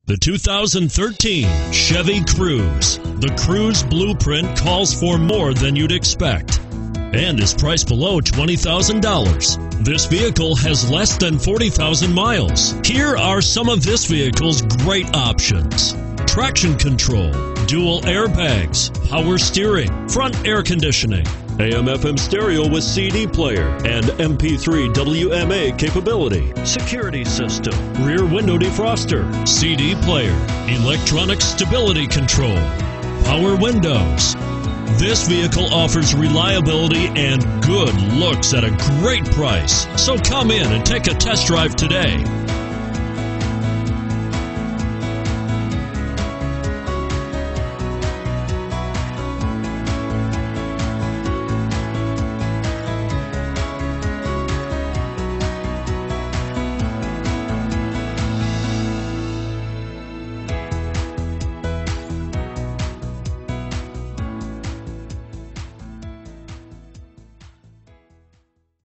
The 2013 Chevy Cruze. The Cruze blueprint calls for more than you'd expect and is priced below $20,000. This vehicle has less than 40,000 miles. Here are some of this vehicle's great options: traction control, dual airbags, power steering, front air conditioning, AM/FM stereo with CD player and MP3 WMA capability, security system, rear window defroster, CD player, electronic stability control, power windows. This vehicle offers reliability and good looks at a great price. So come in and take a test drive today.